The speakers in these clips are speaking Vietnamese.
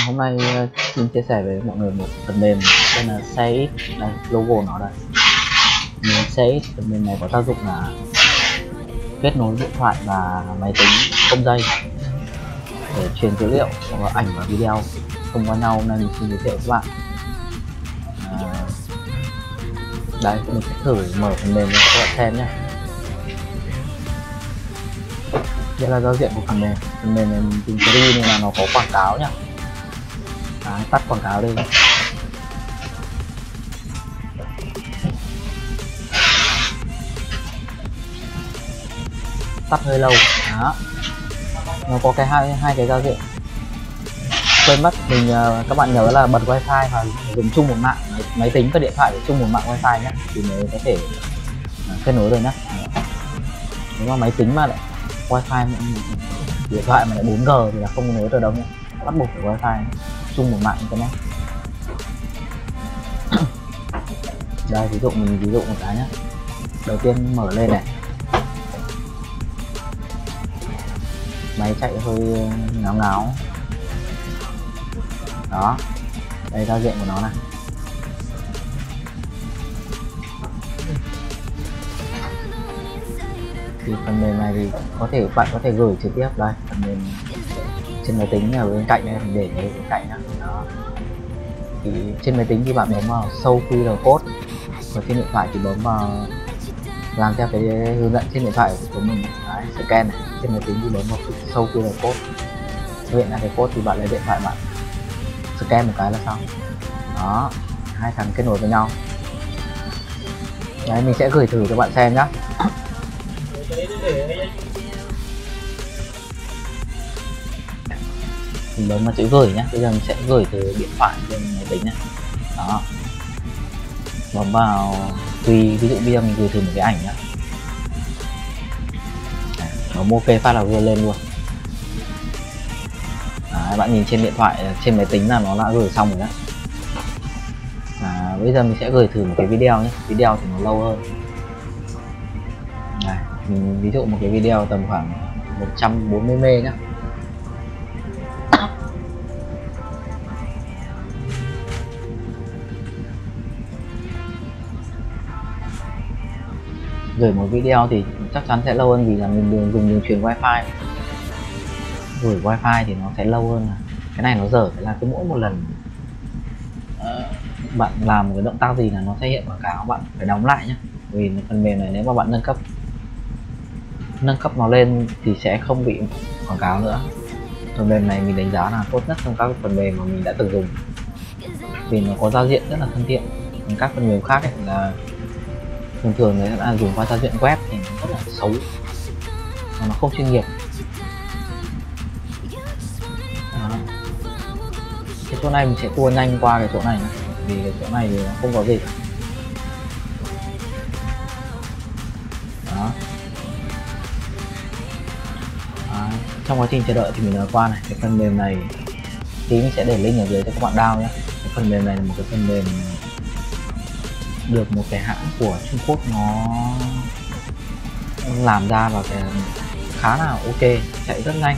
Hôm nay xin chia sẻ với mọi người một phần mềm tên là Xe X. Đây, logo nó đây. Xe X, phần mềm này có tác dụng là kết nối điện thoại và máy tính không dây để truyền dữ liệu và ảnh và video thông qua nhau, nên mình xin giới thiệu các bạn. Đây, mình sẽ thử mở phần mềm cho các bạn xem nhé. Đây là giao diện của phần mềm. Phần mềm này mình tìm free nên là nó có quảng cáo nhá. Đấy, tắt quảng cáo đi. Tắt hơi lâu. Đó. Nó có cái hai cái giao diện. Quên mất mình, các bạn nhớ là bật wifi và dùng chung một mạng, máy tính và điện thoại để chung một mạng wifi nhé, thì mới có thể kết nối được nhé. Nếu mà máy tính mà lại wifi, điện thoại mà lại 4G thì là không nối được đâu nhé, bắt buộc phải wifi chung một mạng internet. Đây, mình ví dụ một cái nhé. Đầu tiên mở lên này, máy chạy hơi ngáo ngáo. Đó, đây giao diện của nó này. Thì phần mềm này thì bạn có thể gửi trực tiếp đây, phần mềm trên máy tính ở bên cạnh đây, mình để bên cạnh nhá. Đó. Thì trên máy tính thì bạn bấm vào show QR code, và trên điện thoại thì bấm vào làm theo cái hướng dẫn trên điện thoại của mình. Đấy, scan này, trên máy tính thì bấm vào show QR code, hiện ra cái code thì bạn lấy điện thoại bạn scan một cái là xong. Đó, hai thằng kết nối với nhau. Đấy, mình sẽ gửi thử cho bạn xem nhé. Mình bấm vào chữ gửi nhé. Bây giờ mình sẽ gửi từ điện thoại lên máy tính nhé. Đó, bấm vào tùy, ví dụ bây giờ mình gửi thử một cái ảnh nhé. Bấm ok phát là vừa lên luôn. Đấy, bạn nhìn trên điện thoại, trên máy tính là nó đã gửi xong rồi đó. Bây giờ mình sẽ gửi thử một cái video nhé. Video thì nó lâu hơn. Này, mình ví dụ một cái video tầm khoảng 140 MB nhé. Gửi một video thì chắc chắn sẽ lâu hơn vì là mình dùng đường truyền wifi. Gửi wifi thì nó sẽ lâu hơn. Cái này nó dở là cứ mỗi một lần bạn làm một cái động tác gì là nó sẽ hiện quảng cáo, bạn phải đóng lại nhé. Vì phần mềm này nếu mà bạn nâng cấp nó lên thì sẽ không bị quảng cáo nữa. Phần mềm này mình đánh giá là tốt nhất trong các phần mềm mà mình đã từng dùng, vì nó có giao diện rất là thân thiện. Còn các phần mềm khác ấy là thường người ta dùng qua giao diện web thì nó rất là xấu, nó không chuyên nghiệp. Đó. Cái chỗ này mình sẽ tua nhanh qua cái chỗ này, vì cái chỗ này thì nó không có gì cả. Đó. Trong quá trình chờ đợi thì mình nói qua này, cái phần mềm này tí mình sẽ để link ở dưới cho các bạn download nhé. Cái phần mềm này là một cái phần mềm được một cái hãng của Trung Quốc nó làm ra, và cái khá là ok, chạy rất nhanh.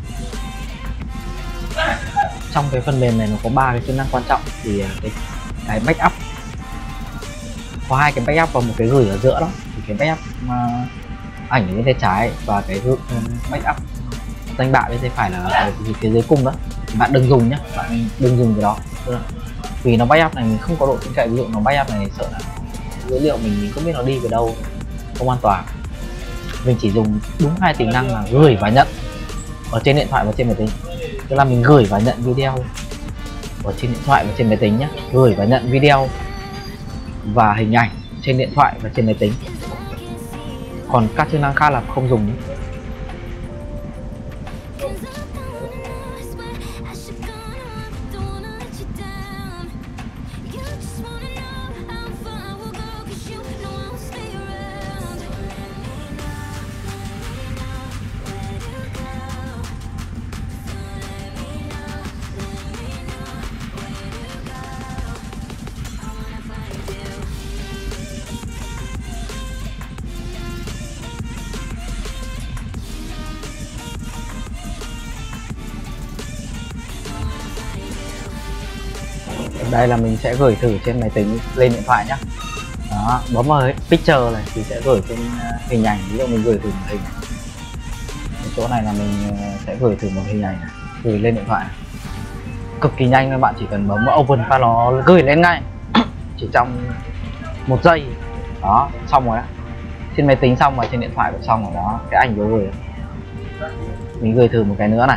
Trong cái phần mềm này nó có 3 cái chức năng quan trọng, thì cái backup, có 2 cái backup và một cái gửi ở giữa đó. Thì cái backup ảnh ở bên tay trái và cái backup danh bạ bên tay phải là ở phía dưới cùng đó, thì bạn đừng dùng nhé, bạn đừng dùng cái đó, vì nó backup này mình không có độ tin cậy. Ví dụ nó backup này sợ là dữ liệu mình không biết nó đi về đâu, không an toàn. Mình chỉ dùng đúng 2 tính năng là gửi và nhận ở trên điện thoại và trên máy tính. Tức là mình gửi và nhận video ở trên điện thoại và trên máy tính nhé, gửi và nhận video và hình ảnh trên điện thoại và trên máy tính. Còn các chức năng khác là không dùng nhé. Đây là mình sẽ gửi thử trên máy tính lên điện thoại nhá. Đó, bấm vào picture này thì sẽ gửi trên hình ảnh. Ví dụ mình gửi thử một hình, cái chỗ này là mình sẽ gửi thử một hình ảnh này, gửi lên điện thoại này. Cực kỳ nhanh, các bạn chỉ cần bấm vào open và nó gửi lên ngay chỉ trong 1 giây. Đó, xong rồi đó. Trên máy tính xong và trên điện thoại cũng xong rồi đó. Cái ảnh vừa gửi, mình gửi thử một cái nữa này.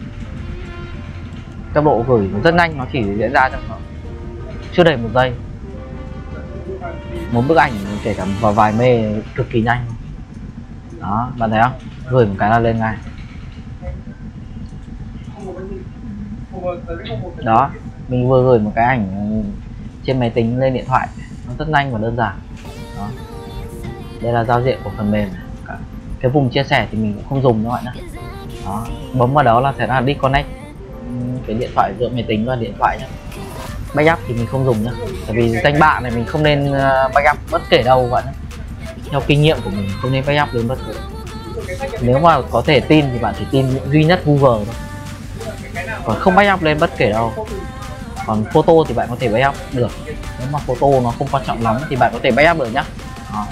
Tốc độ gửi rất nhanh, nó chỉ diễn ra trong chưa đầy 1 giây. Một bức ảnh kể cả vào vài mê cực kỳ nhanh. Đó, bạn thấy không? Gửi một cái là lên ngay. Đó, mình vừa gửi một cái ảnh trên máy tính lên điện thoại, nó rất nhanh và đơn giản. Đó, đây là giao diện của phần mềm này. Cái vùng chia sẻ thì mình cũng không dùng đâu bạn nhé. Đó, bấm vào đó là sẽ là disconnect cái điện thoại giữa máy tính và điện thoại nhé. Backup thì mình không dùng nhé, tại vì danh bạ này mình không nên backup bất kể đâu bạn. Theo kinh nghiệm của mình không nên backup đến bất cứ. Nếu mà có thể tin thì bạn chỉ tin duy nhất Google thôi, còn không backup lên bất kể đâu. Còn photo thì bạn có thể backup được, nếu mà photo nó không quan trọng lắm thì bạn có thể backup được nhá. Đó.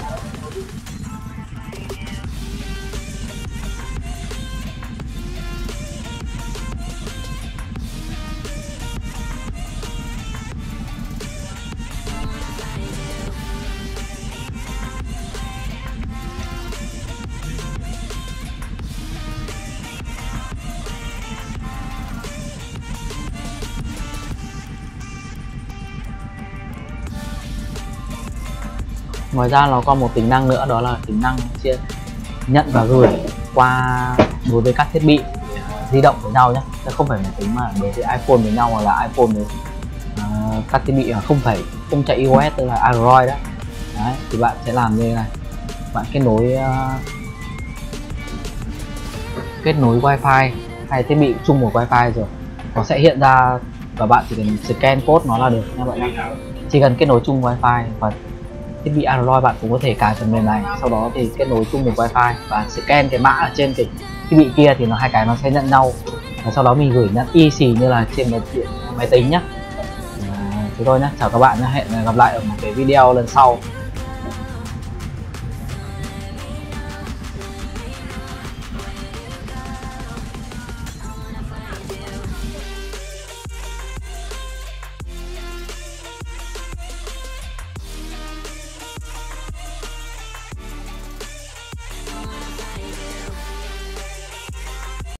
Ngoài ra nó có một tính năng nữa, đó là tính năng nhận và gửi qua đối với các thiết bị di động với nhau nhé, không phải máy tính mà đối với iPhone với nhau, hoặc là iPhone với các thiết bị không chạy iOS, tức là Android đó. Đấy, thì bạn sẽ làm như thế này, bạn kết nối Wi-Fi, hay thiết bị chung một Wi-Fi rồi nó sẽ hiện ra, và bạn chỉ cần scan code nó là được nha bạn nhé. Chỉ cần kết nối chung Wi-Fi và thiết bị Android bạn cũng có thể cài phần mềm này, sau đó thì kết nối chung một Wi-Fi và scan cái mã ở trên cái thiết bị kia thì hai cái nó sẽ nhận nhau, và sau đó mình gửi nhận y xì như là trên máy tính nhá. Thế thôi nhé, chào các bạn nhé, hẹn gặp lại ở một cái video lần sau.